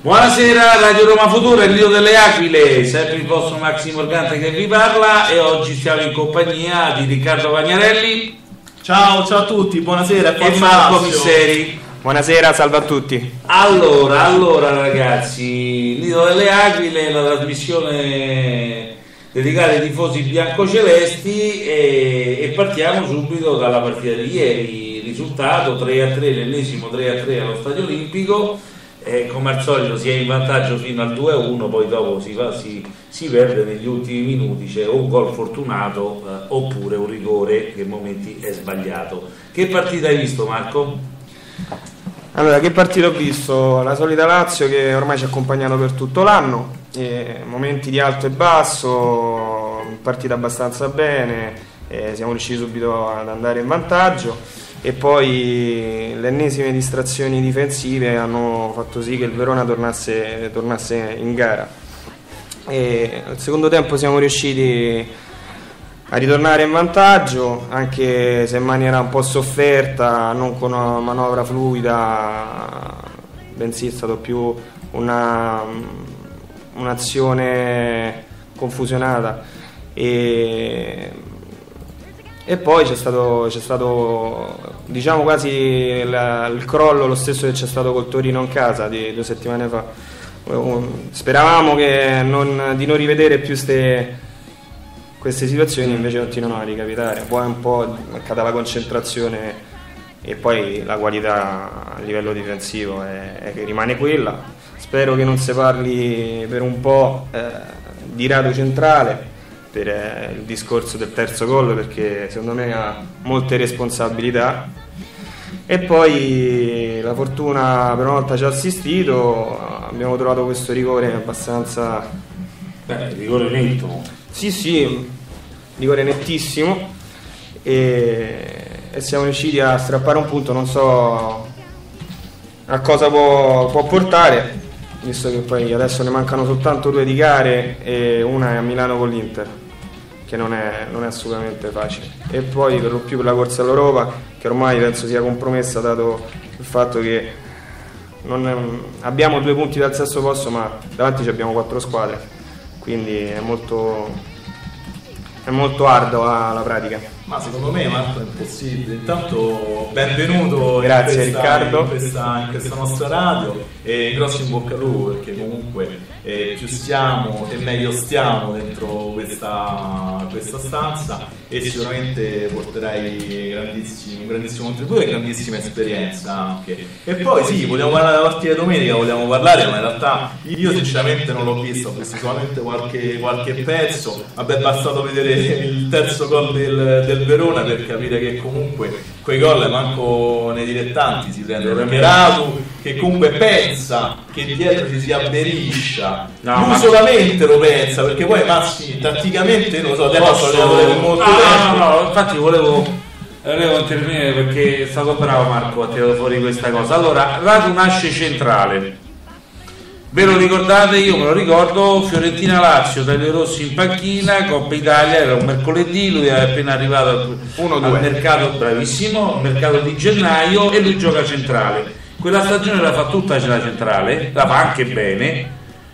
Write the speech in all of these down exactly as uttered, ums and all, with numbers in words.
Buonasera, Radio Roma Futuro, il Nido delle Aquile, sempre il vostro Maxi Morgante che vi parla e oggi siamo in compagnia di Riccardo Vagnarelli. Ciao, ciao a tutti, buonasera. E Marco Misseri. Buonasera, salve a tutti. Allora, allora ragazzi, Nido delle Aquile, la trasmissione dedicata ai tifosi biancocelesti e, e partiamo subito dalla partita di ieri. Risultato tre a tre, l'ennesimo tre a tre allo Stadio Olimpico. Eh, come al solito si è in vantaggio fino al due a uno, poi dopo si, va, si, si perde negli ultimi minuti, c'è o un gol fortunato eh, oppure un rigore che in momenti è sbagliato. Che partita hai visto, Marco? Allora, che partita ho visto? La solita Lazio che ormai ci ha accompagnato per tutto l'anno, eh, momenti di alto e basso, partita abbastanza bene, eh, siamo riusciti subito ad andare in vantaggio. E poi le ennesime distrazioni difensive hanno fatto sì che il Verona tornasse, tornasse in gara. E al secondo tempo siamo riusciti a ritornare in vantaggio, anche se in maniera un po' sofferta, non con una manovra fluida, bensì è stato più una, un'azione confusionata. E E poi c'è stato, c'è stato diciamo quasi la, il crollo, lo stesso che c'è stato col Torino in casa di due settimane fa. Speravamo che non, di non rivedere più ste, queste situazioni, invece continuano a ricapitare. Poi un po' mancata la concentrazione e poi la qualità a livello difensivo è, è che rimane quella. Spero che non si parli per un po' eh, di rado centrale per il discorso del terzo gol, perché secondo me ha molte responsabilità. E poi la fortuna per una volta ci ha assistito, abbiamo trovato questo rigore abbastanza... Beh, rigore netto. Sì, sì, rigore nettissimo e, e siamo riusciti a strappare un punto, non so a cosa può, può portare, visto che poi adesso ne mancano soltanto due di gare e una è a Milano con l'Inter, che non è, non è assolutamente facile, e poi per lo più per la corsa all'Europa, che ormai penso sia compromessa dato il fatto che non è, abbiamo due punti dal sesto posto ma davanti abbiamo quattro squadre, quindi è molto, è molto ardua la pratica. Ma secondo me, Marco, è impossibile. Intanto benvenuto. Grazie, in questa, Riccardo in questa, in questa nostra radio e grosso in bocca al lupo, perché comunque eh, più stiamo e meglio stiamo dentro questa, questa stanza e sicuramente porterai grandissimo, un grandissimo contributo e grandissima esperienza anche. E poi sì, vogliamo parlare della partita di domenica, vogliamo parlare, ma in realtà io sinceramente non l'ho visto, ho visto solamente qualche, qualche pezzo. Vabbè, è bastato vedere il terzo gol del, del del Verona per capire che comunque quei gol manco nei dilettanti si prendono, perché Radu che comunque pensa che dietro ci si avveriscia, no, lui ma... solamente lo pensa, perché poi Massi tatticamente non lo so, te posso vedere molto ah, tempo. No, no, infatti volevo volevo intervenire perché è stato bravo Marco, ha tirato fuori questa cosa. Allora, Radu nasce centrale. Ve lo ricordate? Io me lo ricordo, Fiorentina-Lazio, Taglio Rossi in panchina, Coppa Italia, era un mercoledì, lui è appena arrivato al, al mercato, bravissimo, al mercato di gennaio, e lui gioca centrale. Quella stagione la fa tutta la centrale, la fa anche bene,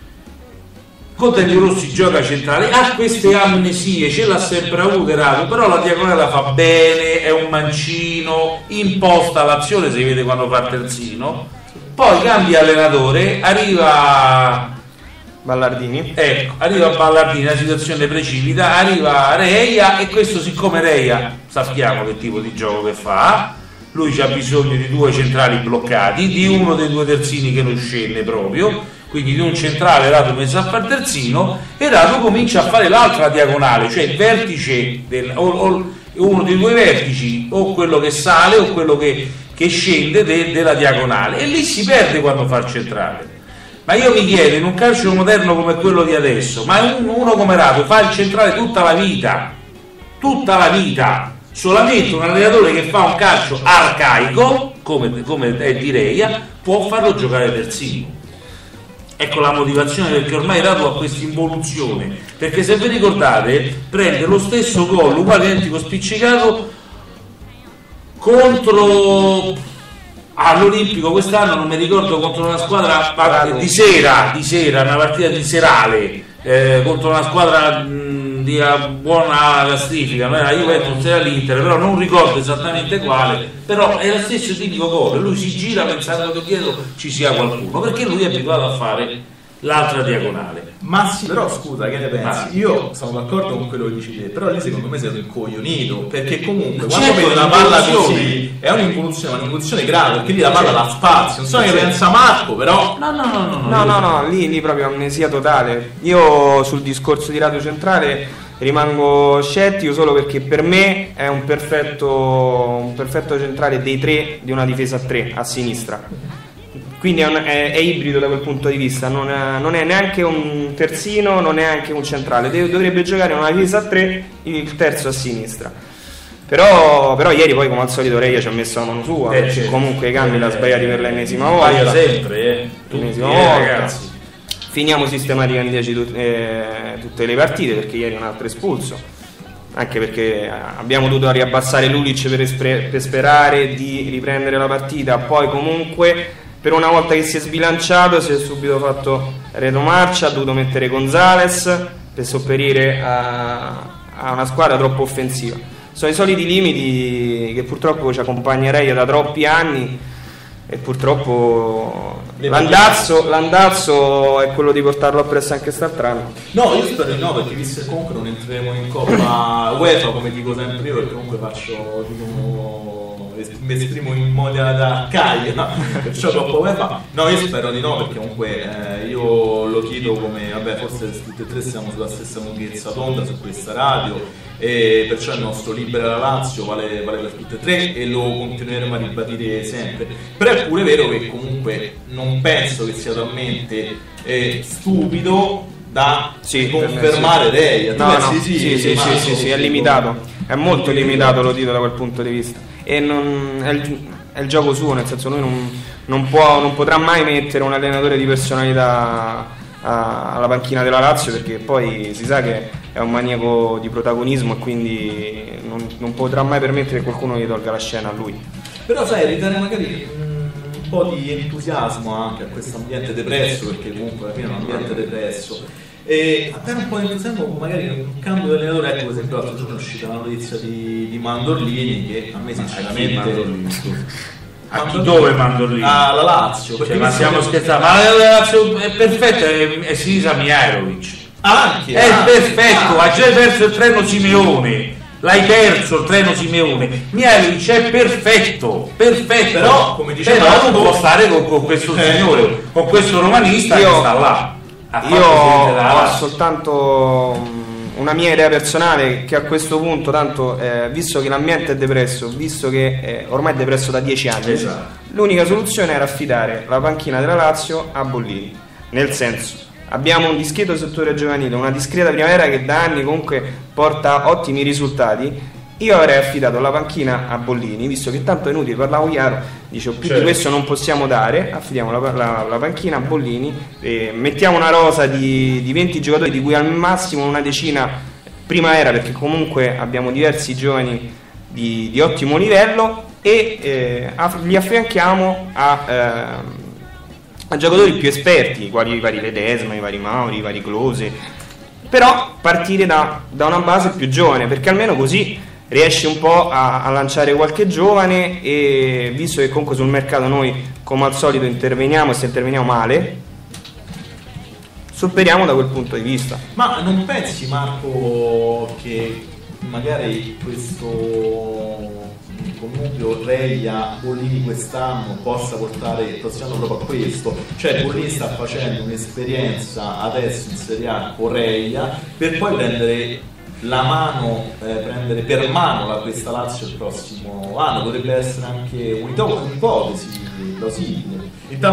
con Taglio Rossi gioca centrale, ha queste amnesie, ce l'ha sempre avuto Radu, però la diagonale la fa bene, è un mancino, imposta l'azione, si vede quando fa il terzino. Poi cambia allenatore, arriva Ballardini, ecco, arriva Ballardini, la situazione precipita, arriva Reia e questo, siccome Reia sappiamo che tipo di gioco che fa, lui ha bisogno di due centrali bloccati, di uno dei due terzini che non scende proprio, quindi di un centrale Radu messo a far terzino, e Radu comincia a fare l'altra diagonale, cioè il vertice del, o, o uno dei due vertici, o quello che sale o quello che che scende de, della diagonale, e lì si perde quando fa il centrale. Ma io mi chiedo, in un calcio moderno come quello di adesso, ma uno come Radu fa il centrale tutta la vita, tutta la vita, solamente un allenatore che fa un calcio arcaico come, come è di Reia può farlo giocare terzino. Ecco la motivazione, perché ormai Radu ha questa involuzione, perché se vi ricordate prende lo stesso gol uguale, identico, spiccicato contro all'Olimpico quest'anno, non mi ricordo contro una squadra di sera, di sera, una partita di serale eh, contro una squadra mh, di buona classifica, non era Juventus, era l'Inter, però non ricordo esattamente quale, però è lo stesso tipico gol, lui si gira pensando che dietro ci sia qualcuno, perché lui è abituato a fare l'altra diagonale. Ma sì, però scusa, che ne pensi? Ma... io sono d'accordo con quello che dici te, però lì secondo me sei un incoglionito, perché comunque certo, quando vedi una palla così è un'involuzione, un'involuzione grave, perché lì la palla la spazio, non so che pensa Marco, però no no no no no, no, no, no lì, lì proprio amnesia totale. Io sul discorso di Radio Centrale rimango scettico solo perché per me è un perfetto, un perfetto centrale dei tre di una difesa a tre a sinistra. Quindi è, un, è, è ibrido da quel punto di vista, non è, non è neanche un terzino, non è neanche un centrale, Deve, dovrebbe giocare una difesa a tre, il terzo a sinistra. Però, però ieri poi come al solito Reia ci ha messo la mano sua, eh, perché certo. comunque i cambi l'ha sbagliati per l'ennesima volta. Sbaglia sempre, eh. l'ennesima Tutti, volta. Eh, ragazzi. Finiamo sistematica in dieci tut- eh, tutte le partite, perché ieri un altro espulso. Anche perché abbiamo dovuto riabbassare Lulic per, espre- per sperare di riprendere la partita, poi comunque per una volta che si è sbilanciato si è subito fatto retromarcia, ha dovuto mettere Gonzalez per sopperire a, a una squadra troppo offensiva. Sono i soliti limiti che purtroppo ci accompagnerei da troppi anni e purtroppo l'andazzo, l'andazzo è quello di portarlo appresso anche quest'altro. no, io spero di no, perché visto che comunque non entreremo in Coppa UEFA, come dico sempre io, perché comunque faccio, diciamo, mi esprimo in modo da arcaia, perciò Coppa UEFA no, io spero di no, perché comunque eh, io lo chiedo come, vabbè, forse tutti e tre siamo sulla stessa lunghezza d'onda su questa radio, e perciò il nostro Libera la Lazio vale, vale per tutte e tre e lo continueremo a ribadire sempre. Però è pure vero che comunque non penso che sia talmente eh, stupido da sì, confermare sì. Reia. No, no, sì, sì, sì, sì, sì, sì, sì, è limitato, è molto limitato, lo dico da quel punto di vista, e non, è, il, è il gioco suo, nel senso lui non, non, può, non potrà mai mettere un allenatore di personalità a, alla panchina della Lazio, perché poi si sa che è un maniaco di protagonismo e quindi non, non potrà mai permettere che qualcuno gli tolga la scena a lui. Però sai, ridare magari un po' di entusiasmo anche a questo ambiente depresso, perché comunque alla fine è un ambiente depresso, e a dare un po' di entusiasmo magari un cambio di allenatore. Ecco, per esempio l'altro giorno è uscita la notizia di, di Mandorlini, che a me sinceramente a chi dove Mandorlini? Alla Lazio, cioè, ma stiamo scherzando, ma la Lazio è perfetta, è, è Sinisa Mihajlovic. Anche, è anche, perfetto, anche. ha già perso il treno Simeone, l'hai perso il treno Simeone. Mihajlovic è perfetto, perfetto, però come diceva però non può stare con, con questo eh. signore, con questo romanista io, che sta là. Io ho soltanto una mia idea personale, che a questo punto, tanto eh, visto che l'ambiente è depresso, visto che eh, ormai è depresso da dieci anni, esatto. L'unica soluzione era affidare la panchina della Lazio a Bollini, nel senso, abbiamo un discreto settore giovanile, una discreta primavera che da anni comunque porta ottimi risultati. Io avrei affidato la panchina a Bollini, visto che tanto è inutile, parlavo chiaro, dicevo più certo. Di questo non possiamo dare, affidiamo la, la, la panchina a Bollini, e mettiamo una rosa di, di venti giocatori, di cui al massimo una decina primavera, perché comunque abbiamo diversi giovani di, di ottimo livello, e eh, li affianchiamo a, eh, a giocatori più esperti, quali i vari Ledesma, i vari Mauri, i vari Close, però partire da, da una base più giovane, perché almeno così riesce un po' a, a lanciare qualche giovane, e visto che comunque sul mercato noi come al solito interveniamo, e se interveniamo male supperiamo da quel punto di vista. Ma non pensi, Marco, che magari questo connubio Reia Bollini quest'anno possa portare il prossimo anno proprio a questo? Cioè Bollini sta facendo un'esperienza adesso in Serie A con Reia per poi prendere la mano, eh, prendere per mano la, questa Lazio il prossimo anno. Potrebbe essere anche un'ipotesi plausibile.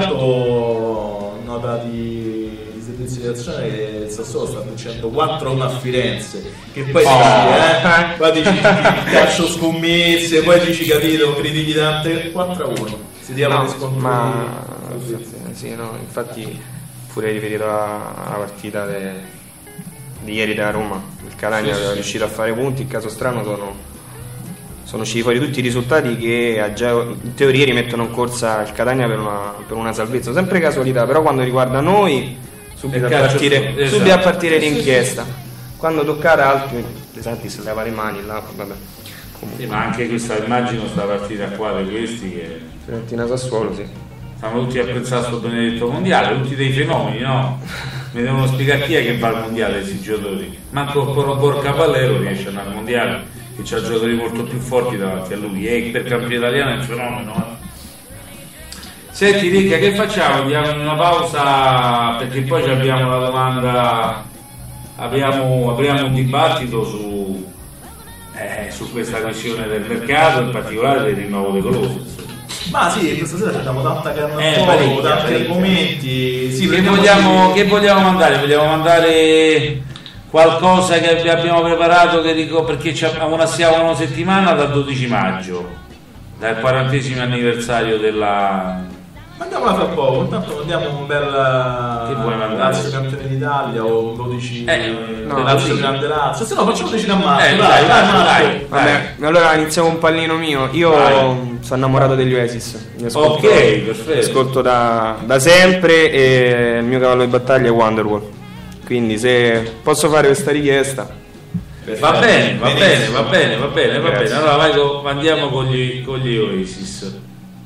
Intanto nota di, di servizio di azione che il Sassuolo sta vincendo quattro a uno a Firenze, che poi oh. dici, eh, poi dici calcio scommesse, poi dici capito, critichi tante, quattro a uno si diamo no, scontro ma sì, no, infatti pure riferito alla partita de... di ieri da Roma, il Catania sì, sì. È riuscito a fare punti, in caso strano sono, sono usciti fuori tutti i risultati che a Geo, in teoria rimettono in corsa il Catania per una, per una salvezza, sempre casualità, però quando riguarda noi subito a partire, esatto. subito a partire l'inchiesta, quando toccare altri De Santis leva le mani là, vabbè. Sì, ma anche questa immagino sta partita qua di questi che Fiorentina Sassuolo, sì. Stanno tutti a pensare a sto benedetto mondiale, tutti dei fenomeni, no? Mi devono spiegare chi è che va al mondiale questi giocatori. Manco con Borca Ballero riesce ad andare al mondiale, che c'ha giocatori molto più forti davanti a lui, e per campione italiano è un fenomeno. Eh? Senti Ricca, che facciamo? Andiamo in una pausa perché poi abbiamo la domanda, abbiamo, apriamo un dibattito su, eh, su questa questione del mercato, in particolare del rinnovo dei Colosi. Ma sì, questa sera abbiamo tanta carne eh, al fuoco, tanti argomenti. Sì, che, vogliamo, che vogliamo mandare? Vogliamo mandare qualcosa che abbiamo preparato che dico, perché siamo una, siamo una settimana dal dodici maggio, dal quarantesimo anniversario della... Mandiamola fra poco, intanto mandiamo un bel Lazio campione d'Italia o dodici eh, no, Lazio grande Lazio, se no facciamo decine a marzo, eh, dai, dai, dai, dai, dai, vabbè, allora iniziamo un pallino mio. Io vai. sono innamorato degli Oasis, mi ascolto, ok, perfetto, ascolto da, da sempre, e il mio cavallo di battaglia è Wonderwall, quindi se posso fare questa richiesta. Va bene, va bene, va bene, va bene, va bene. Allora vai con, andiamo con gli, con gli Oasis.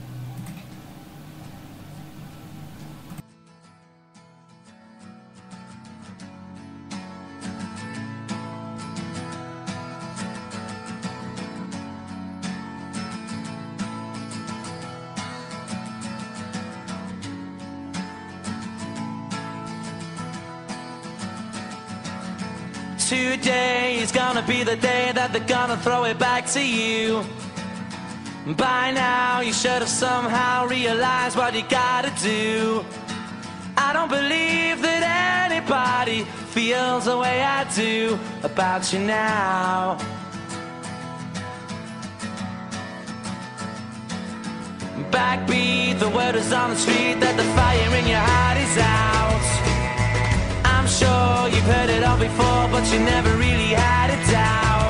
Today is gonna be the day that they're gonna throw it back to you. By now you should have somehow realized what you gotta do. I don't believe that anybody feels the way I do about you now. Backbeat, the word is on the street that the fire in your heart is out. I'm sure you've heard it all before, but you never really had a doubt.